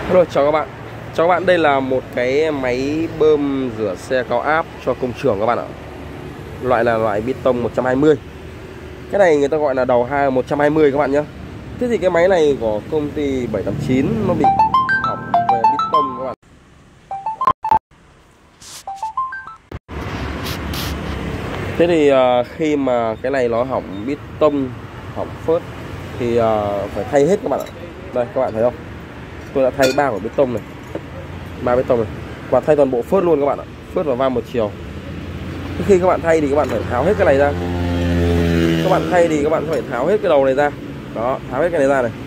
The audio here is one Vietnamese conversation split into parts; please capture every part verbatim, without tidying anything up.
Hello, chào các bạn. Chào các bạn, đây là một cái máy bơm rửa xe cao áp cho công trường các bạn ạ. Loại là loại Piston một trăm hai mươi. Cái này người ta gọi là đầu hai một trăm hai mươi các bạn nhé. Thế thì cái máy này của công ty bảy tám chín nó bị hỏng về Piston các bạn. Thế thì uh, khi mà cái này nó hỏng Piston, hỏng phớt thì uh, phải thay hết các bạn ạ. Đây các bạn thấy không? Tôi đã thay ba của Piston này, ba Piston này, và thay toàn bộ phớt luôn các bạn ạ, phớt và van một chiều. Khi các bạn thay thì các bạn phải tháo hết cái này ra. Các bạn thay thì các bạn phải tháo hết cái đầu này ra. Đó, tháo hết cái này ra này.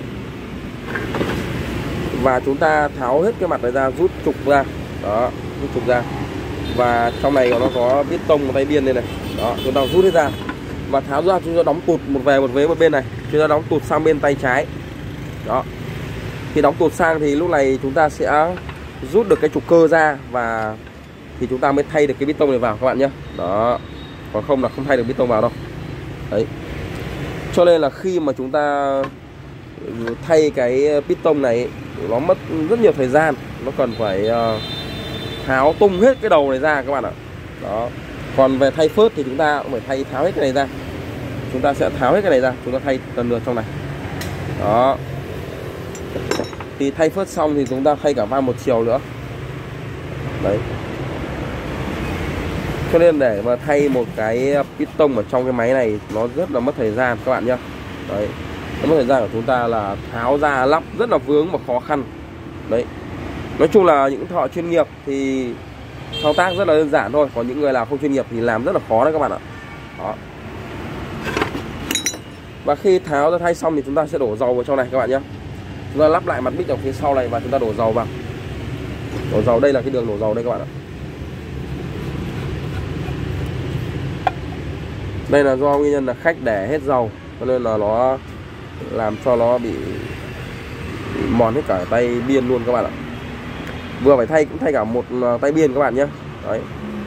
Và chúng ta tháo hết cái mặt này ra, rút trục ra. Đó, rút trục ra. Và trong này nó có Piston một tay biên đây này. Đó, chúng ta rút hết ra. Và tháo ra, chúng ta đóng tụt một về một vế một bên này. Chúng ta đóng tụt sang bên tay trái. Đó. Khi đóng tụt sang thì lúc này chúng ta sẽ rút được cái trục cơ ra, và thì chúng ta mới thay được cái Piston này vào các bạn nhé. Đó, còn không là không thay được Piston vào đâu. Đấy, cho nên là khi mà chúng ta thay cái Piston này nó mất rất nhiều thời gian. Nó cần phải uh, tháo tung hết cái đầu này ra các bạn ạ. Đó, còn về thay phớt thì chúng ta cũng phải thay tháo hết cái này ra. Chúng ta sẽ tháo hết cái này ra, chúng ta thay lần lượt trong này. Đó, thì thay phớt xong thì chúng ta thay cả van một chiều nữa. Đấy, cho nên để mà thay một cái Piston ở trong cái máy này nó rất là mất thời gian các bạn nhé. Đấy, nó mất thời gian của chúng ta là tháo ra lắp rất là vướng và khó khăn. Đấy, nói chung là những thợ chuyên nghiệp thì thao tác rất là đơn giản thôi, còn những người làm không chuyên nghiệp thì làm rất là khó đấy các bạn ạ. Đó, và khi tháo ra thay xong thì chúng ta sẽ đổ dầu vào trong này các bạn nhé. Chúng ta lắp lại mặt bích ở phía sau này và chúng ta đổ dầu vào. Đổ dầu, đây là cái đường đổ dầu đây các bạn ạ. Đây là do nguyên nhân là khách để hết dầu, cho nên là nó làm cho nó bị, bị mòn hết cả tay biên luôn các bạn ạ. Vừa phải thay cũng thay cả một tay biên các bạn nhé. Đấy,